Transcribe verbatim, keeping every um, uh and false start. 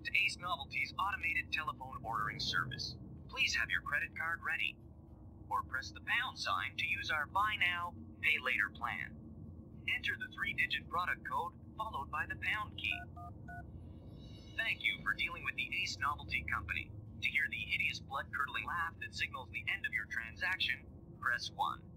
to Ace Novelty's automated telephone ordering service. Please have your credit card ready, or press the pound sign to use our Buy Now, Pay Later plan. Enter the three-digit product code followed by the pound key. Thank you for dealing with the Ace Novelty Company. To hear the hideous blood-curdling laugh that signals the end of your transaction, press one.